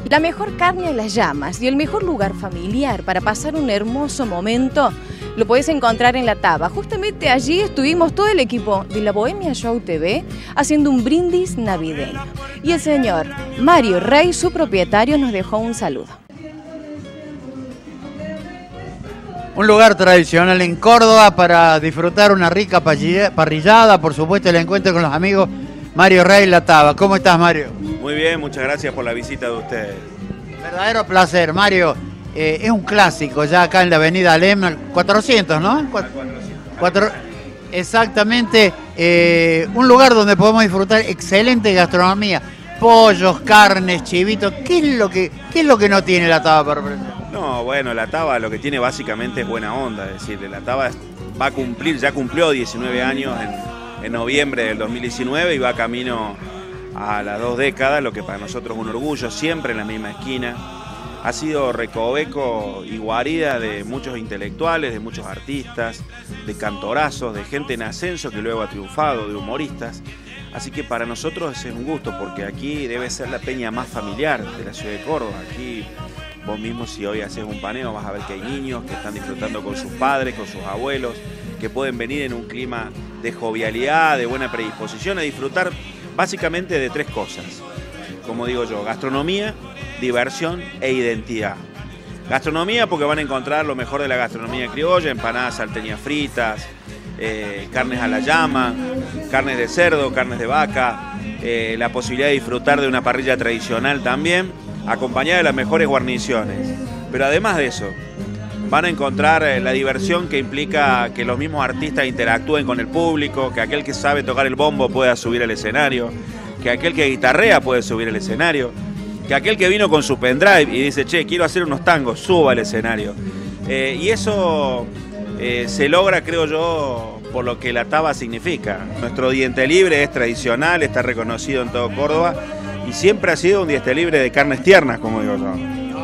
La mejor carne a las llamas y el mejor lugar familiar para pasar un hermoso momento lo podés encontrar en La Taba. Justamente allí estuvimos todo el equipo de La Bohemia Show TV haciendo un brindis navideño. Y el señor Mario Rey, su propietario, nos dejó un saludo. Un lugar tradicional en Córdoba para disfrutar una rica parrillada, por supuesto el encuentro con los amigos. Mario Rey, La Taba. ¿Cómo estás, Mario? Muy bien, muchas gracias por la visita de ustedes. Verdadero placer, Mario. Es un clásico ya acá en la avenida Alem, 400, ¿no? 400. Exactamente, un lugar donde podemos disfrutar excelente gastronomía, pollos, carnes, chivitos. ¿Qué es lo que no tiene La Taba para ofrecer? No, bueno, La Taba lo que tiene básicamente es buena onda, es decir, La Taba ya cumplió 19 años en noviembre del 2019 y va camino a las 2 décadas, lo que para nosotros es un orgullo, siempre en la misma esquina. Ha sido recoveco y guarida de muchos intelectuales, de muchos artistas, de cantorazos, de gente en ascenso que luego ha triunfado, de humoristas. Así que para nosotros es un gusto, porque aquí debe ser la peña más familiar de la ciudad de Córdoba. Aquí vos mismo, si hoy haces un paneo, vas a ver que hay niños que están disfrutando con sus padres, con sus abuelos, que pueden venir en un clima de jovialidad, de buena predisposición, a disfrutar básicamente de 3 cosas. Como digo yo, gastronomía, diversión e identidad. Gastronomía porque van a encontrar lo mejor de la gastronomía criolla, empanadas salteñas fritas, carnes a la llama, carnes de cerdo, carnes de vaca, la posibilidad de disfrutar de una parrilla tradicional también, acompañada de las mejores guarniciones. Pero además de eso, van a encontrar la diversión que implica que los mismos artistas interactúen con el público, que aquel que sabe tocar el bombo pueda subir al escenario, que aquel que guitarrea puede subir al escenario, que aquel que vino con su pendrive y dice, che, quiero hacer unos tangos, suba al escenario. Y eso se logra, creo yo, por lo que La Taba significa. Nuestro diente libre es tradicional, está reconocido en todo Córdoba y siempre ha sido un diente libre de carnes tiernas, como digo yo.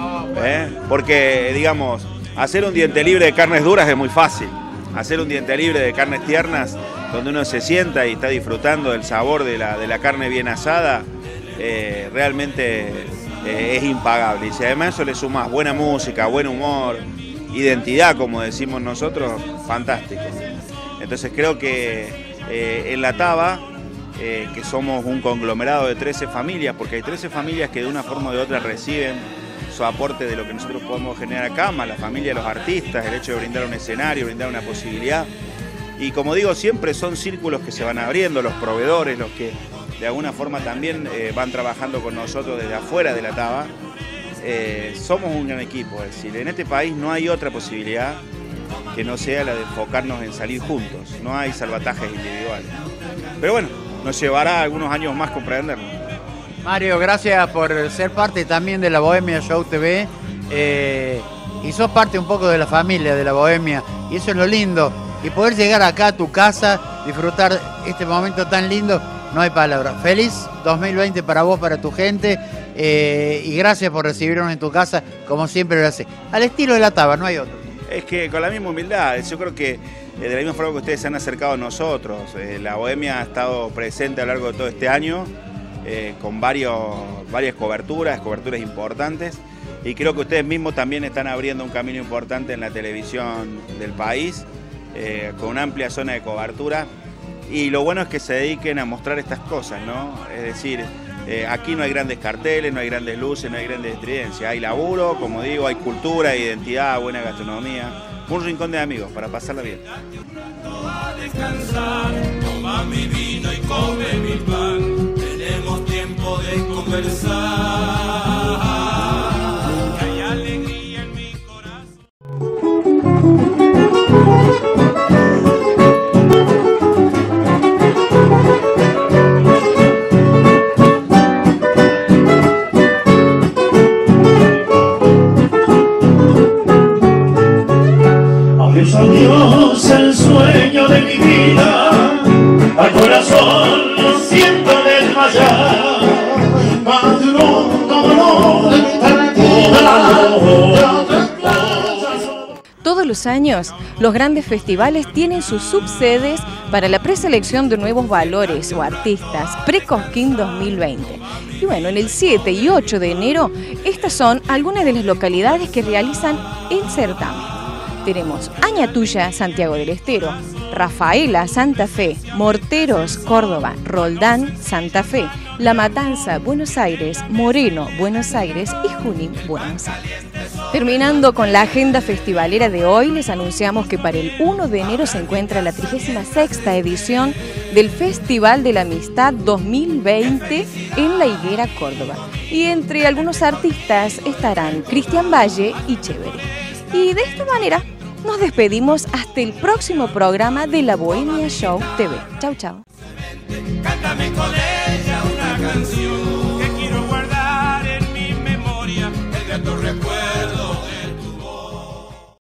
Porque, digamos, hacer un diente libre de carnes duras es muy fácil. Hacer un diente libre de carnes tiernas, donde uno se sienta y está disfrutando del sabor de la carne bien asada, realmente es impagable. Y si además eso le sumas buena música, buen humor, identidad, como decimos nosotros, fantástico. Entonces creo que en La Taba, que somos un conglomerado de 13 familias, porque hay 13 familias que de una forma o de otra reciben su aporte de lo que nosotros podemos generar acá, más la familia de los artistas, el hecho de brindar un escenario, brindar una posibilidad. Y como digo, siempre son círculos que se van abriendo, los proveedores, los que de alguna forma también van trabajando con nosotros desde afuera de La Taba. Somos un gran equipo, es decir, en este país no hay otra posibilidad que no sea la de enfocarnos en salir juntos, no hay salvatajes individuales. Pero bueno, nos llevará algunos años más comprenderlo. Mario, gracias por ser parte también de La Bohemia Show TV y sos parte un poco de la familia de La Bohemia y eso es lo lindo. Y poder llegar acá a tu casa, disfrutar este momento tan lindo, no hay palabras. Feliz 2020 para vos, para tu gente y gracias por recibirnos en tu casa como siempre lo haces. Al estilo de La Taba, no hay otro. Es que con la misma humildad, yo creo que de la misma forma que ustedes se han acercado a nosotros, La Bohemia ha estado presente a lo largo de todo este año con varias coberturas importantes y creo que ustedes mismos también están abriendo un camino importante en la televisión del país con una amplia zona de cobertura y lo bueno es que se dediquen a mostrar estas cosas, ¿no? Es decir, aquí no hay grandes carteles, no hay grandes luces, no hay grandes estridencias, hay laburo, como digo, hay cultura, identidad, buena gastronomía, un rincón de amigos para pasarla bien. Toma mi vino y come mi pan, tenemos tiempo de conversar. Hay alegría en mi corazón. Adiós el sueño de mi vida, al corazón lo siento desmayar, más de un dolor de mi tranquilidad. Todos los los años, los grandes festivales tienen sus subsedes para la preselección de nuevos valores o artistas Pre-Cosquín 2020. Y bueno, en el 7 y 8 de enero, estas son algunas de las localidades que realizan el certamen. Tenemos Añatuya, Santiago del Estero, Rafaela, Santa Fe, Morteros, Córdoba, Roldán, Santa Fe, La Matanza, Buenos Aires, Moreno, Buenos Aires y Junín, Buenos Aires. Terminando con la agenda festivalera de hoy, les anunciamos que para el 1 de enero se encuentra la 36ª edición del Festival de la Amistad 2020 en La Higuera, Córdoba. Y entre algunos artistas estarán Cristian Valle y Chévere. Y de esta manera nos despedimos hasta el próximo programa de La Bohemia Show TV. Chau, chau. Cántame con él.